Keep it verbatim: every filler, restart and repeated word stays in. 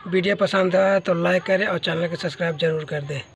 Video पसंद आया तो लाइक करें और चैनल को सब्सक्राइब जरूर कर दें।